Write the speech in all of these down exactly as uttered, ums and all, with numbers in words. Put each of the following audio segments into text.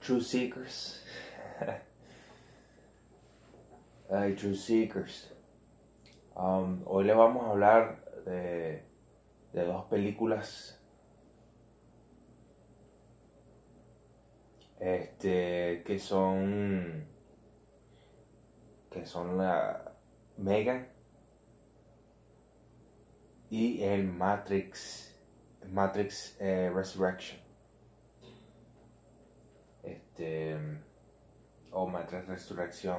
True Seekers. Ay, True Seekers. Um, hoy le vamos a hablar de, de dos películas este, que son que son la Megan y el Matrix Matrix eh, Resurrection, este o Matrix Resurrección.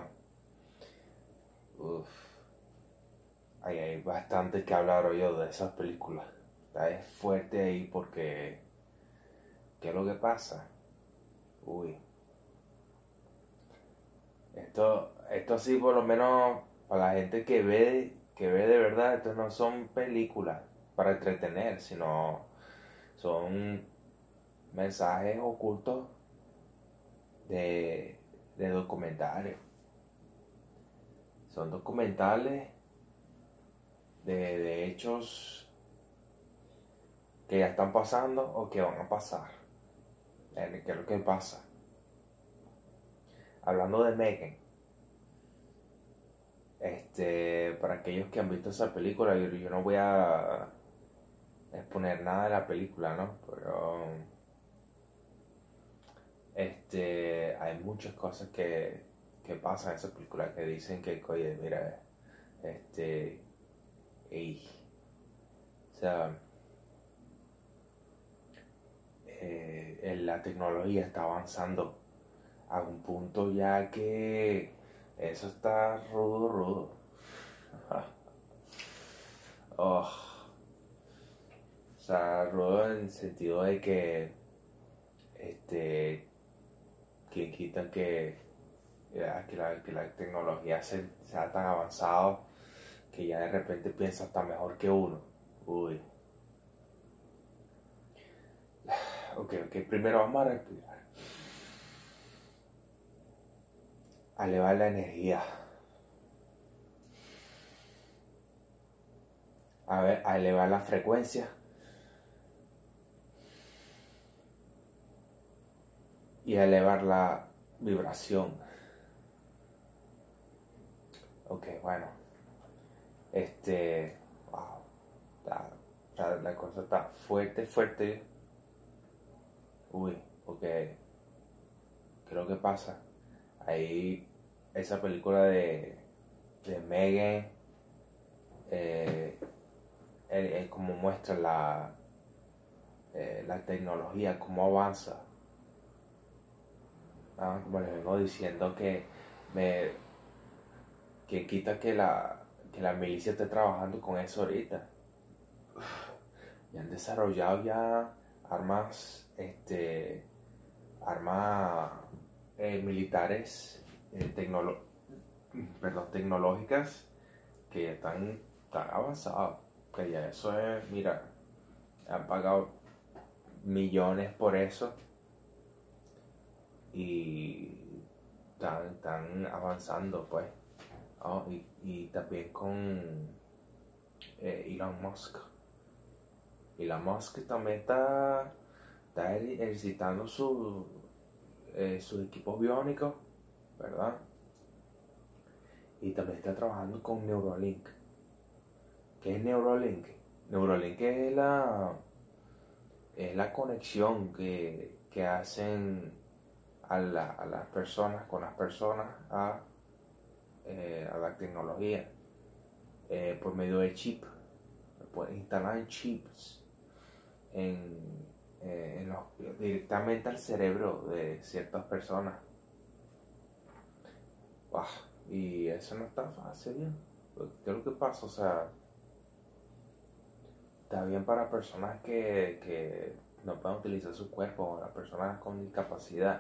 Uf, hay, hay bastante que hablar hoy yo de esas películas. Es fuerte ahí porque ¿qué es lo que pasa? Uy, esto esto sí, por lo menos para la gente que ve que ve de verdad, esto no son películas para entretener, sino son mensajes ocultos de, de documentales. Son documentales de, de hechos que ya están pasando o que van a pasar. ¿Qué es lo que pasa? Hablando de Megan, este, para aquellos que han visto esa película, yo, yo no voy a exponer nada de la película, ¿no? Pero este, hay muchas cosas que, que pasan en esa película que dicen que, oye, mira, este, ey, o sea, eh, la tecnología está avanzando a un punto ya que eso está rudo, rudo. Oh, o sea, rudo en el sentido de que, este, quien quita que, ya, que, la, que la tecnología se, sea tan avanzado que ya de repente piensa hasta mejor que uno. Uy. Ok, ok, primero vamos a respirar. A elevar la energía. A ver, a elevar la frecuencia. Y a elevar la vibración. Ok, bueno. Este. Wow. La, la, la cosa está fuerte, fuerte. Uy, porque. ¿Qué es lo que pasa? Ahí, esa película de. de Megan. Eh, el, el, como muestra la. Eh, la tecnología, cómo avanza. Ah, como les vengo diciendo que me que quita que la que la milicia esté trabajando con eso ahorita. Y han desarrollado ya armas este armas eh, militares eh, tecnolo perdón, tecnológicas que están tan avanzadas que ya eso es, mira, han pagado millones por eso y están, están avanzando pues. Oh, y, y también con eh, Elon Musk. Elon Musk también está, está ejercitando su, eh, sus equipos biónicos, ¿verdad? Y también está trabajando con Neuralink. ¿Qué es Neuralink? Neuralink es la, es la conexión que, que hacen a, la, a las personas, con las personas, a, eh, a la tecnología, eh, por medio de chip. Pueden instalar chips en, eh, en los, directamente al cerebro de ciertas personas. Wow, y eso no está fácil. ¿Qué es lo que pasa? O sea, está bien para personas que, que no pueden utilizar su cuerpo, para personas con discapacidad.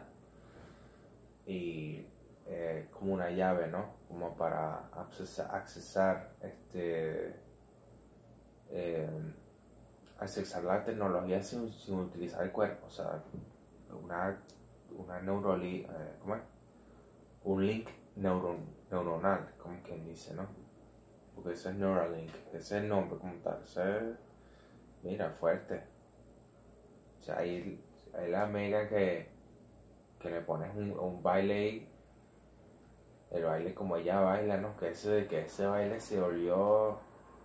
Y eh, como una llave, ¿no? Como para accesar, accesar este, eh, accesar la tecnología sin, sin utilizar el cuerpo. O sea, una, una neuroli, eh, ¿cómo es? Un link neuron, neuronal, como quien dice, ¿no? Porque ese es Neuralink, ese es el nombre como tal, ese es, mira, fuerte. O sea, hay, hay la mega que, que le pones un, un baile, el baile como ella baila, ¿no? Que ese, que ese baile se volvió,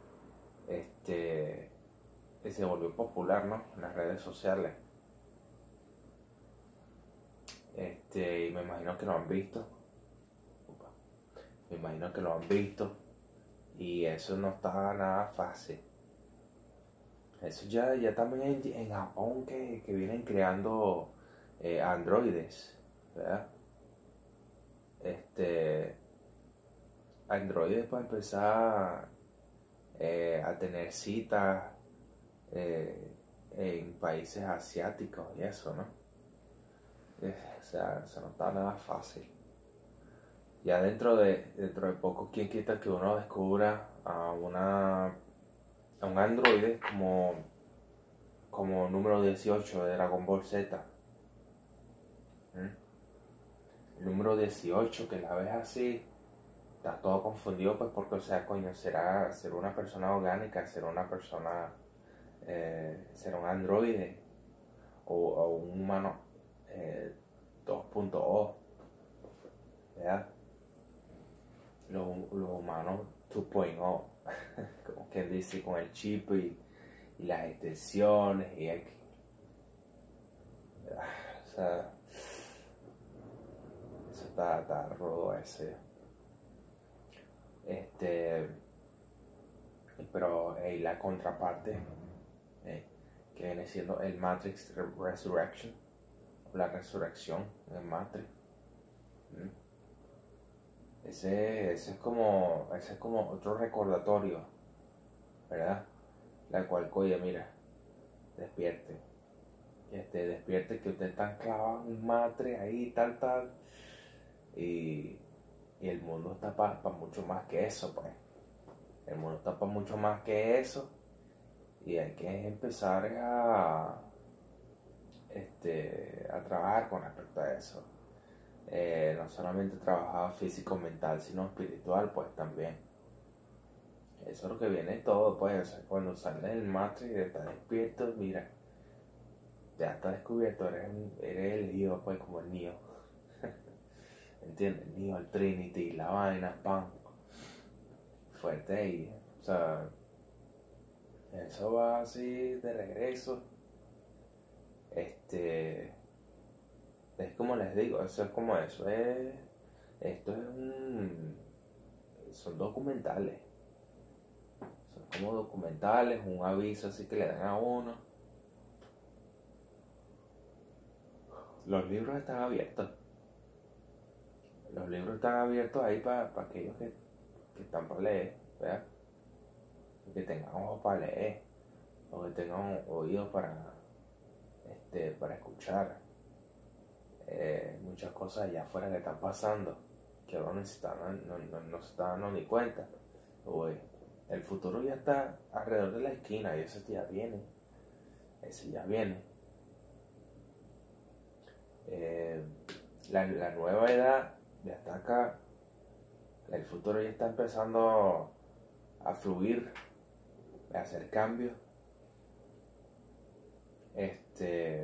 este, que se volvió popular, ¿no? En las redes sociales. Este, y me imagino que lo han visto. Upa. Me imagino que lo han visto. Y eso no está nada fácil. Eso ya, ya también en, en Japón que, que vienen creando eh, androides, ¿verdad? Este, androides para empezar eh, a tener citas eh, en países asiáticos y eso, ¿no? Eh, o sea, eso no está nada fácil. Ya dentro de, dentro de poco, ¿quién quita que uno descubra a una a un androide como, como número dieciocho de Dragon Ball Z? ¿Mm? El número dieciocho, que la ves así, está todo confundido, pues porque, o sea, coño, será, será una persona orgánica, será una persona, eh, será un androide o, o un humano eh, dos punto cero, ¿verdad? Los, los humanos dos punto cero, como quien dice, con el chip y, y las extensiones y el, o sea, eso está, está rudo ese. Este, pero hey, la contraparte, eh, que viene siendo el Matrix Resurrection, la resurrección en Matrix. ¿Mm? Ese, ese, es como, ese es como otro recordatorio, ¿verdad? La cual, oye, mira, despierte. Este, despierte que usted está clavado en un Matrix ahí, tal, tal. Y, y el mundo está para pa mucho más que eso, pues. El mundo está para mucho más que eso. Y hay que empezar a, este, a trabajar con respecto a eso. Eh, no solamente trabajar físico, mental, sino espiritual, pues también. Eso es lo que viene todo, pues. O sea, cuando sales del Matrix y estás despierto, mira, ya está descubierto, eres, eres elegido, pues, como el Neo. ¿Entiendes? El Neo, el Trinity, la vaina, pam. Fuerte ahí. O sea, eso va así de regreso. Este. Es como les digo, eso es como eso. Es, esto es un. Son documentales. Son como documentales, un aviso así que le dan a uno. Los libros están abiertos. Los libros están abiertos ahí para pa aquellos que, que están para leer, ¿verdad? Que tengan ojos para leer, o que tengan oídos para, este, para escuchar. Eh, muchas cosas allá afuera que están pasando, que uno no se está, no, no, no se está dando ni cuenta. Uy, el futuro ya está alrededor de la esquina y ese ya viene. Ese ya viene. Eh, la, la nueva edad ya está acá. El futuro ya está empezando a fluir, a hacer cambios. Este.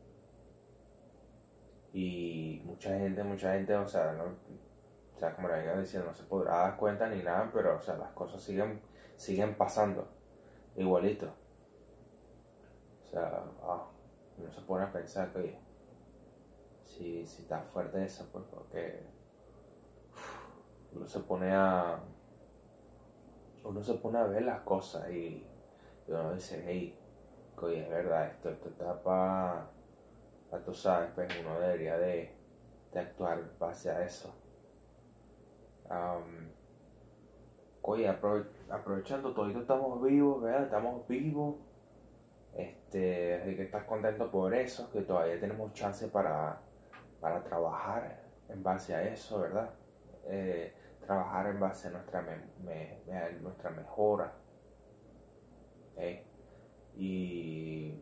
Y mucha gente, mucha gente, o sea, no, o sea, como le venía diciendo, no se podrá dar cuenta ni nada, pero, o sea, las cosas siguen, siguen pasando, igualito. O sea, ah, uno se pone a pensar que, oye, si, si está fuerte eso, pues, porque uno se pone a, uno se pone a ver las cosas y, y uno dice, hey, oye, es verdad, esto, esto está para, pa, tú sabes, pues uno debería de, de actuar base a eso. Um, oye, aprove aprovechando, todos estamos vivos, ¿verdad? Estamos vivos. Este, así que estás contento por eso, que todavía tenemos chance para, para trabajar en base a eso, ¿verdad? Eh, trabajar en base a nuestra, me, me, me, nuestra mejora. ¿Eh? Y,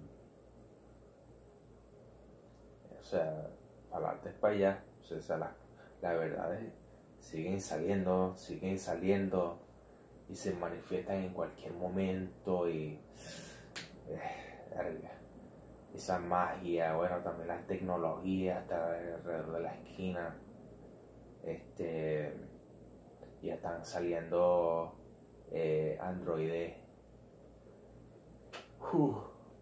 o sea, para adelante es para allá. O sea, la, la verdad es, siguen saliendo, siguen saliendo y se manifiestan en cualquier momento y, eh, esa magia, bueno, también las tecnologías está alrededor de la esquina. Este, ya están saliendo eh, androides. Uh,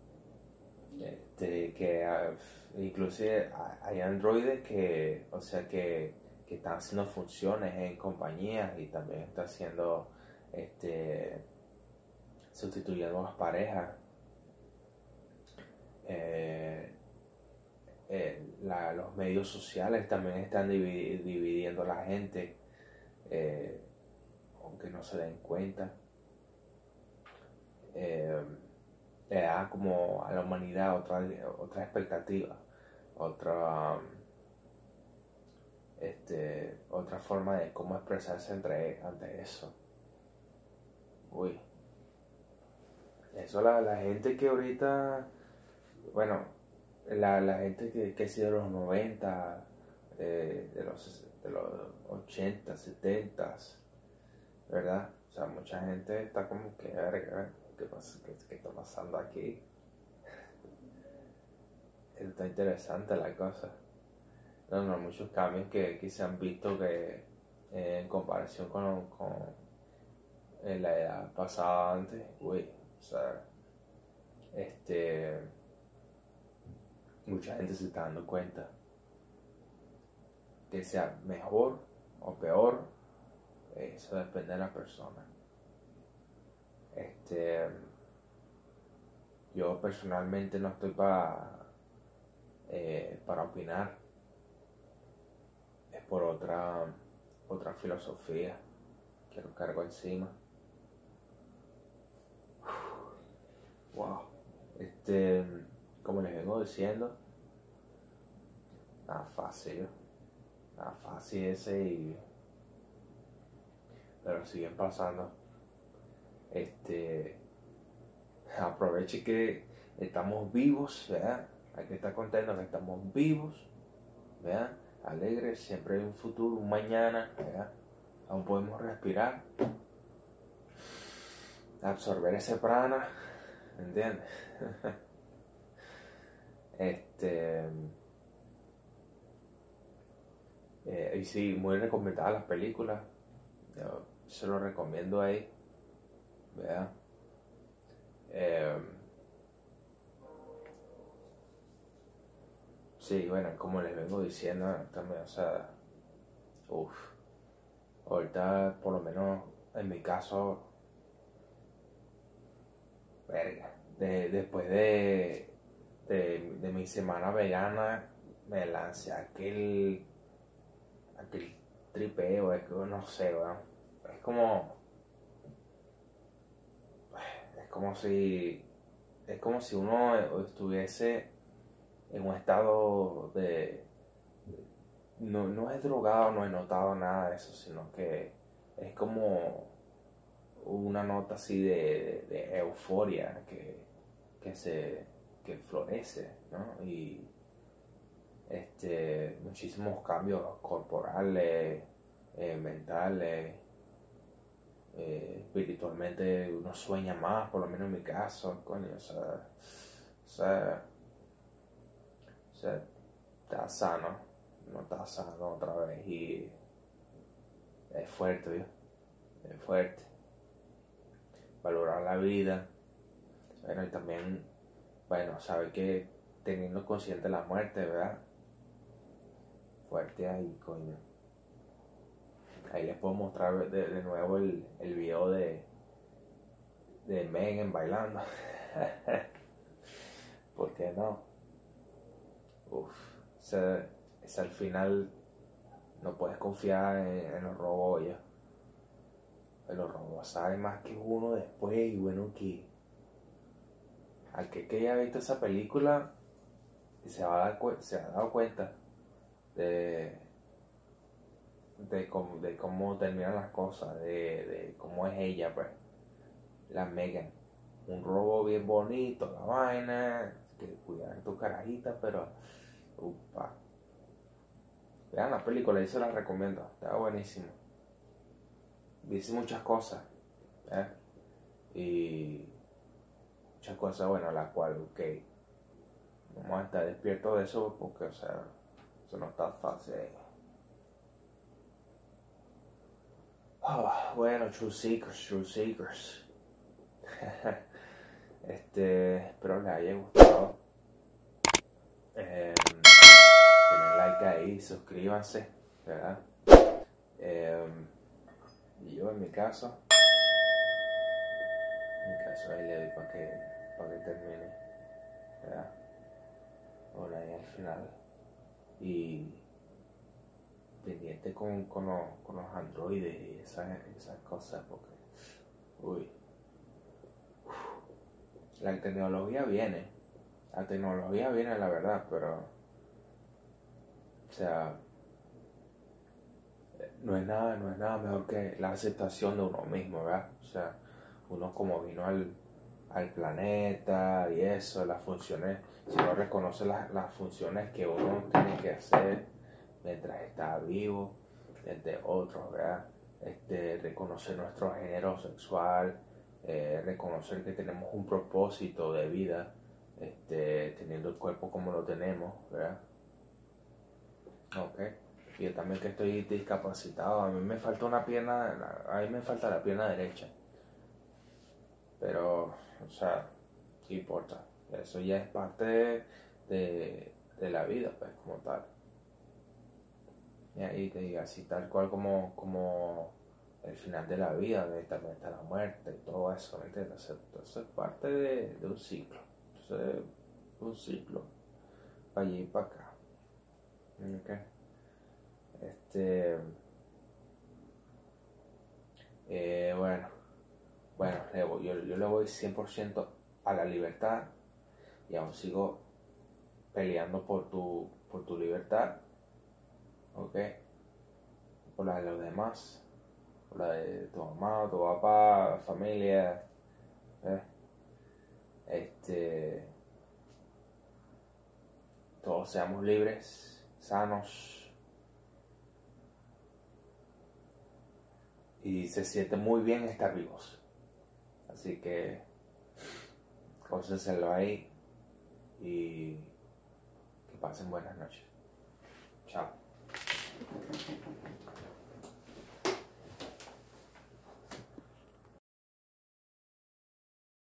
este, que uh, inclusive hay androides que, o sea, que, que están haciendo funciones en compañías y también están haciendo, este, sustituyendo a las parejas. Eh, eh, la, los medios sociales también están divi- dividiendo a la gente, eh, aunque no se den cuenta. Eh, le da como a la humanidad otra, otra expectativa, otra, este, otra forma de cómo expresarse entre, ante eso. Uy, eso la, la gente que ahorita, bueno, la, la gente que, que ha sido de los noventa, eh, de, los, de los ochenta, setenta, ¿verdad? O sea, mucha gente está como que, verga, ¿qué, pasa? ¿Qué, qué está pasando aquí? Está interesante la cosa. No, no, muchos cambios que, que se han visto que eh, en comparación con, con eh, la edad pasada antes, uy, o sea, este, mucha gente se está dando cuenta que sea mejor o peor, eso depende de la persona. Este, yo personalmente no estoy para eh, para opinar, es por otra otra filosofía que lo cargo encima. Wow, este, como les vengo diciendo, nada fácil, nada fácil ese y pero siguen pasando. Este, aproveche que estamos vivos, ¿verdad? Hay que estar contento que estamos vivos, ¿verdad? Alegres, siempre hay un futuro, un mañana, ¿verdad? Aún podemos respirar, absorber ese prana, ¿entiendes? este, eh, y sí, muy recomendadas las películas, yo se lo recomiendo ahí, ¿verdad? Eh, sí, bueno, como les vengo diciendo también, o sea, uff, ahorita por lo menos en mi caso, verga, de, después de, de, de mi semana vegana me lancé aquel, aquel tripeo, es que no sé, weón, es como, es como si, es como si uno estuviese en un estado de, no, no es drogado, no he notado nada de eso, sino que es como una nota así de, de, de euforia que, que se que florece, ¿no? Y este muchísimos cambios corporales, eh, mentales, eh, espiritualmente uno sueña más, por lo menos en mi caso, coño, o sea, o sea, o sea, está sano, no está sano otra vez y es fuerte, ¿vio? Es fuerte. Valorar la vida, bueno, y también, bueno, sabe que teniendo consciente la muerte, ¿verdad? Fuerte ahí, coño. Ahí les puedo mostrar de, de nuevo el, el video de, de Megan bailando. ¿Por qué no? Uf, ese, ese al final no puedes confiar en, en los robots ya. Los robots saben más que uno después y bueno que al que, que haya visto esa película se, va a dar cu- se ha dado cuenta de, de, cómo, de cómo terminan las cosas, de, de cómo es ella, pues, la Megan. Un robo bien bonito, la vaina, que cuidar tu carajita, pero, upa. Vean la película, yo se la recomiendo, está buenísimo. Dice muchas cosas, ¿eh? Y muchas cosas, bueno, la cual, ok, vamos a estar despiertos de eso porque, o sea, eso no está fácil. Oh, bueno, True Seekers, True Seekers. este, espero les haya gustado. Eh, denle like ahí, suscríbanse, ¿verdad? Eh, y yo en mi caso, en mi caso ahí le doy para que, para que termine, ¿verdad? Bueno, ahí al final. Y pendiente con, con, los, con los androides y esas, esas cosas, porque, uy, la tecnología viene, la tecnología viene, la verdad, pero, o sea, no es nada, no es nada mejor que la aceptación de uno mismo, ¿verdad? O sea, uno como vino al, al planeta y eso, las funciones, si no reconoce las, las funciones que uno tiene que hacer mientras está vivo, entre otros, ¿verdad? Este, reconocer nuestro género sexual, eh, reconocer que tenemos un propósito de vida, este, teniendo el cuerpo como lo tenemos, ¿verdad? Ok. Yo también que estoy discapacitado, a mí me falta una pierna, a mí me falta la pierna derecha. Pero, o sea, ¿qué importa? Eso ya es parte de, de, de la vida, pues, como tal. Y te diga así tal cual como, como el final de la vida, de también está la muerte y todo eso, ¿me entiendes? Entonces es parte de, de un ciclo. Entonces, un ciclo. Para allá y para acá. Okay. Este. Eh, bueno. Bueno, le voy, yo, yo le voy cien por ciento a la libertad y aún sigo peleando por tu, por tu libertad. Ok. Por la de los demás. Por la de tu mamá, tu papá, familia. ¿Eh? Este. Todos seamos libres, sanos. Y se siente muy bien estar vivos. Así que cósenselo ahí y que pasen buenas noches. Chao.